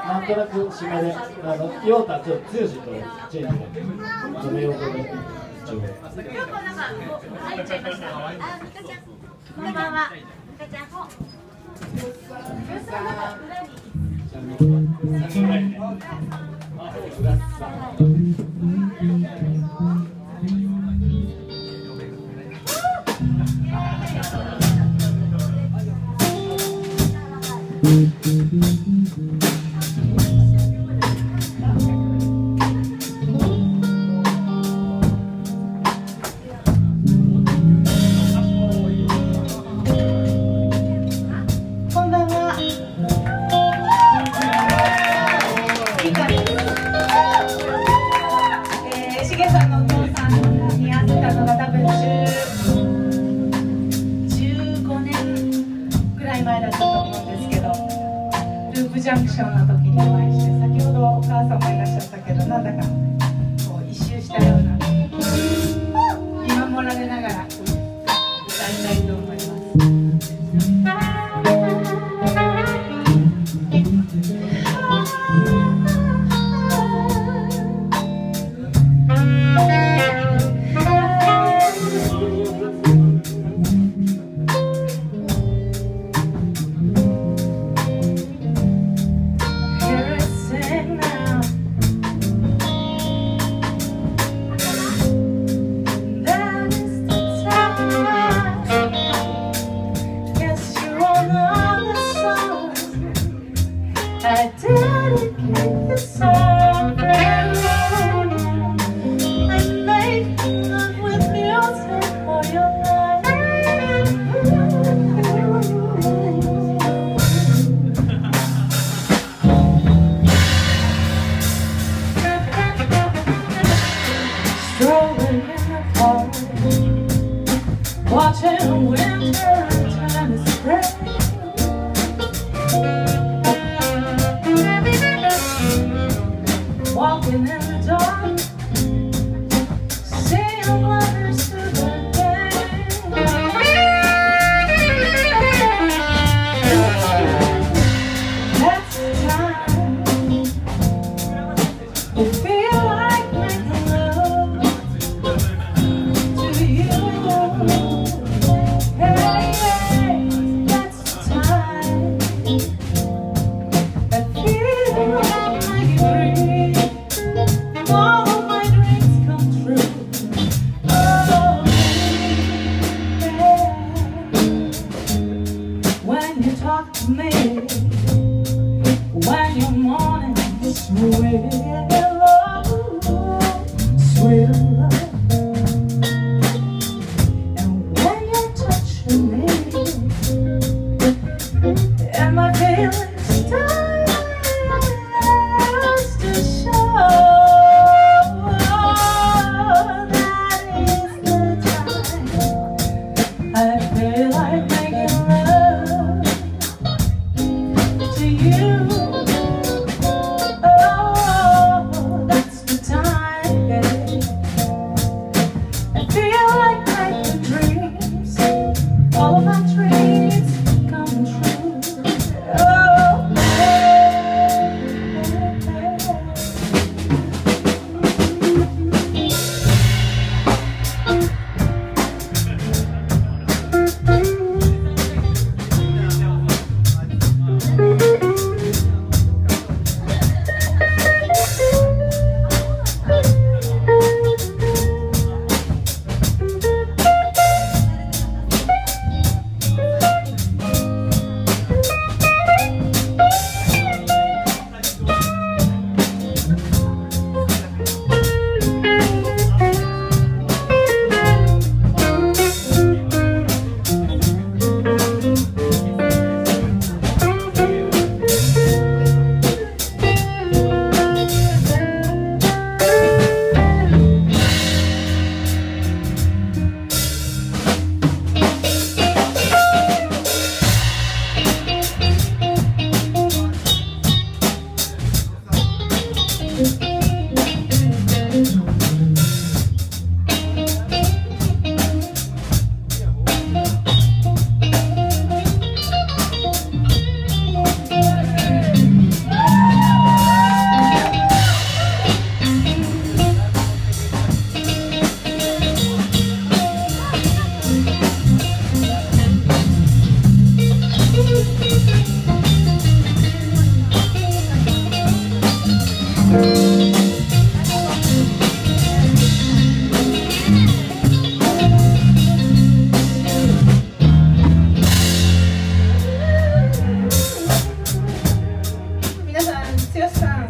なんとなく締めで、ヨータちょっと強しとチェンジで、止めようとで一応。 入っちゃいました。あ、ミカちゃん。こんばんは。ミカちゃん。しげさんのお父さんに会ったのが多分15年ぐらい前だったと思うんですけど、ループジャンクションの時にお会いして、先ほどお母さんもいらっしゃったけど、なんだかこう一周したような、見守られながら歌いたいと思います。I dedicate this song for you. I make love with music for your life. Strolling in the park, watching winter turn to spring. Walking in the dark, seeing lovers to the day. That's the time you feel like making love to you. Hey, hey, that's the time that feels like you breathe. All of my dreams come true. Oh, yeah. When you talk to me, when your morning is sweet love, sweet love. And when you're touching me, and my feelings start to show. I feel like making love to you. Oh, that's the time, yeah. I feel like making dreams, all of my dreams come true. Oh, 皆さん、剛さん。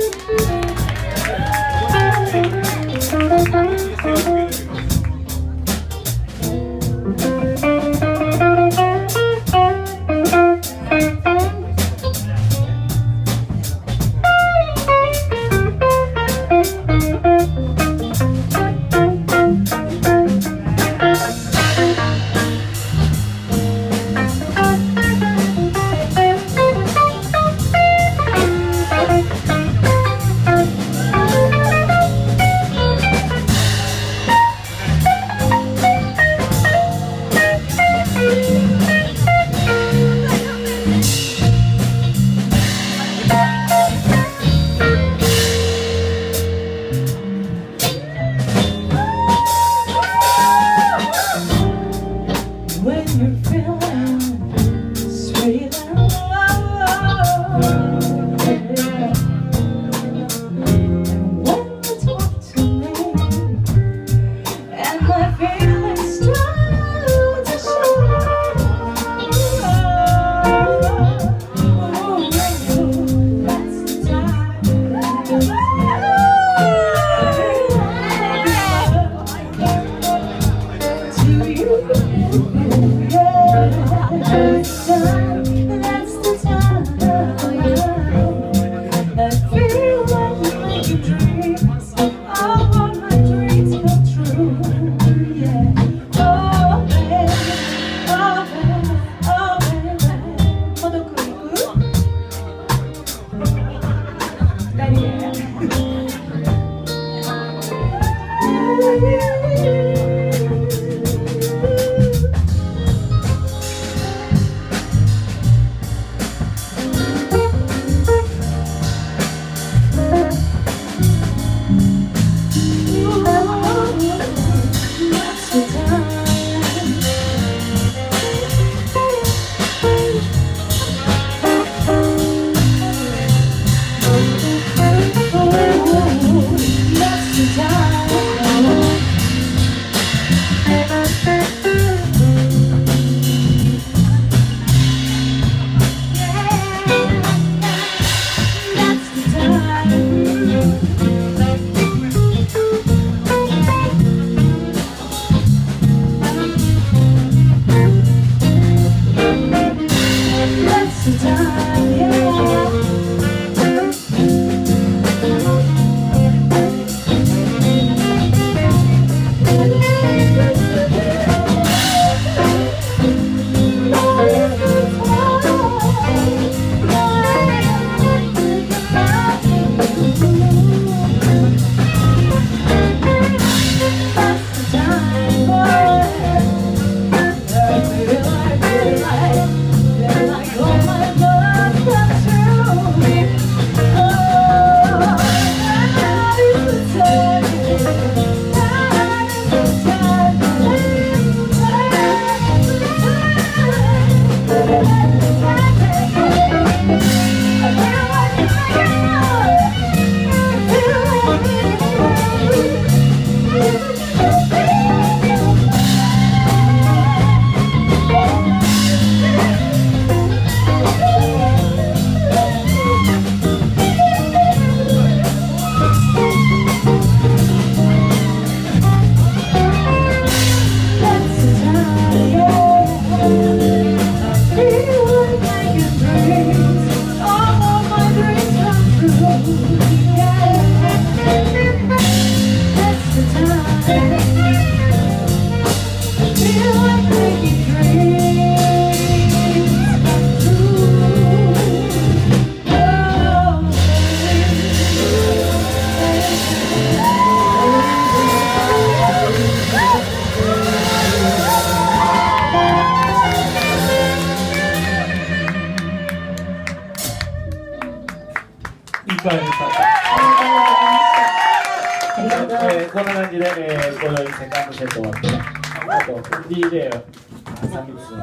こんな感じで、このセカンドセット終わって、あと DJ 3密の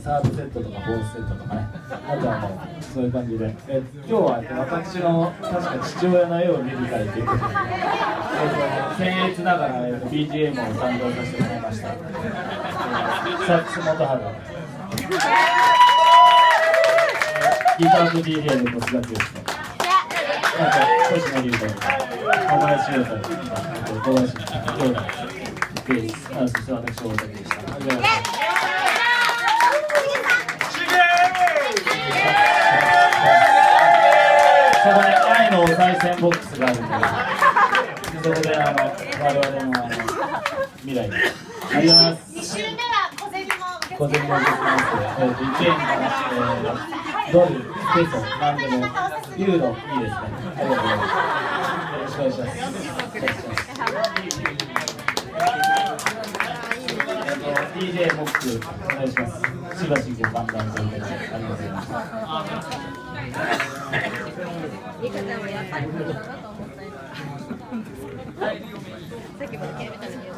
サードセットとかフォースセットとかね、あとはもうそういう感じで、今日は私の確か父親の絵を見る会ということで、僭越ながらBGM を担当させてもらいました、サックス元春、ギターと DJ の小須田剛と、あと星野龍と小林優太と小林兄弟です。そして私大竹でした。ありがとうございます。そこで愛のお賽銭ボックスがあるので、そこで我々の未来にありがとうございます。 2週目は小銭も小銭も受け付けます。1円からドル、ペソ、なんでもユーロいいですね。ありがとうございます。よろしくお願いします。DJ モックお願いします。しばしご歓談ということでありがとうございました。 リカちゃんはやっぱりプロだなと思ったよ。さっきも諦めたのに。